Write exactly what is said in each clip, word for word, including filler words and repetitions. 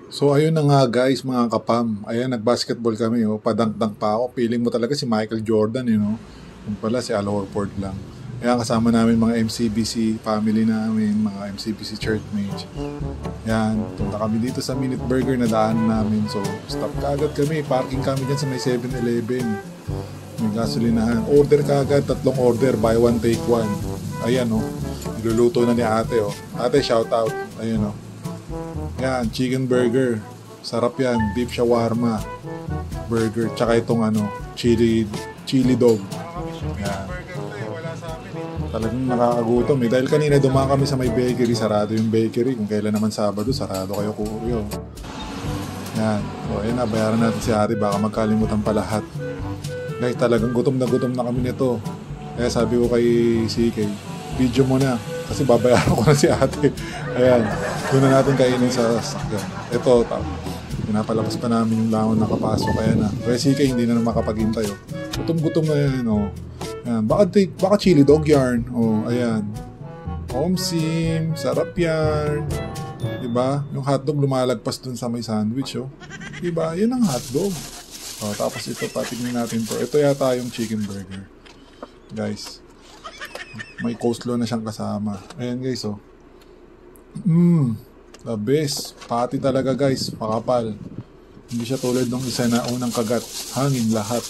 So ayun na nga guys, mga kapam. Ayan, nag-basketball kami, oh. Padang-dang pa ako. Feeling mo talaga si Michael Jordan, you know. Yung pala si Al Horford lang. Ayan, kasama namin mga M C B C family namin, mga M C B C churchmates. Ayan, punta kami dito sa Minute Burger na daan namin. So, stop kagad kami. Parking kami dyan sa may seven eleven. May gasolinahan. Order kagad, tatlong order, buy one, take one. Ayan, oh. Niluluto na ni ate, oh. Ate, shout out. Ayan, oh. Yan, chicken burger. Sarap yan. Beef shawarma burger. Tsaka itong ano, chili chili dog. Yan. Talagang nakakagutom eh. Dahil kanina dumaan kami sa may bakery. Sarado yung bakery. Kung kailan naman Sabado, sarado kayo kuyo. Yan. So, ayun na. Bayaran natin si ate. Baka magkalimutan pa lahat. Guys, talagang gutom na gutom na kami nito. Kaya sabi ko kay C K, video mo na. Kasi babayaran ko na si ate. Ayan. Doon na natin kainin sa sakyan. Ito, pinapalabas pa namin yung langon na kapasok. Ayan na. Kaya si K hindi na na makapaghintay. Oh. Gutom-gutom na yan. Oh. Ayan. Baka, baka chili dog yarn. Oh, ayan. Omsim. Sarap yan. Diba? Yung hotdog lumalagpas dun sa may sandwich. Oh. Diba? Yan ang hotdog. Oh, tapos ito, patignan natin to. Ito yata yung chicken burger. Guys. May coleslaw na siyang kasama. Ayan guys, oh. Mmm, the best. Pati talaga guys, pakapal. Hindi siya tulad ng isa na unang kagat. Hangin lahat.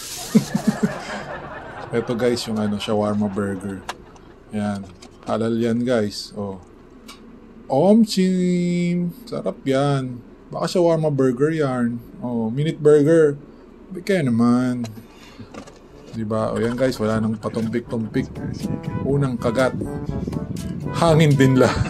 Ito guys, yung ano, shawarma burger. Ayan. Halal yan guys. Oh. Omchim. Sarap yan. Baka shawarma burger yan. Oh, minute burger. Bika naman. Diba? O yan guys, wala nang patumpik-tumpik. Unang kagat. Hangin din lahat.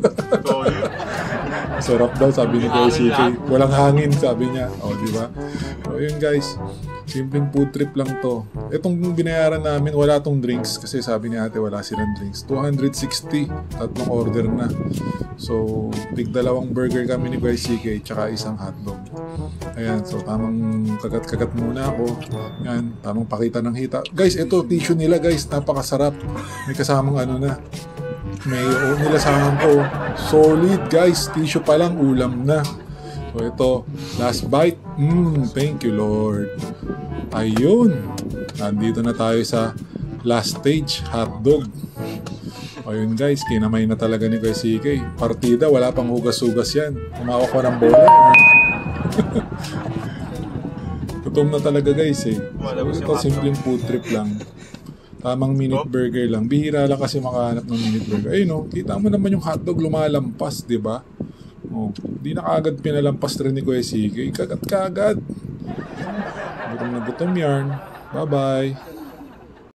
Sarap daw, sabi ni Kuya C K. Walang hangin, sabi niya. O, diba? O yun guys, simpleng food trip lang to. Itong binayaran namin, wala tong drinks. Kasi sabi ni ate, wala silang drinks. two hundred sixty. Tatlong order na. So, tig dalawang burger kami ni Kuya C K, tsaka isang hotdog. Ayan, so tamang kagat-kagat muna ako. Ayan, tamang pakita ng hita. Guys, ito, tissue nila guys, napakasarap. May kasamang ano na. May oh, nilasahan ko. Solid guys, tissue pa lang, ulam na. So ito, last bite. Mmm, thank you Lord. Ayun, nandito na tayo sa last stage, hotdog. Ayun guys, kinamay na talaga ni Kuya C K. Partida, wala pang hugas-hugas yan. Kumawak ko ng bola. Gutom na talaga guys eh. Ito simpleng food trip lang. Tamang minute burger lang. Bihira lang kasi makahanap ng minute burger. Ayun oh, kita mo naman yung hotdog lumalampas, di ba? Oh, di na kagad pinalampas rin ni Kuya C K. Kagat-kagad. Gutom na gutom yarn. Bye-bye.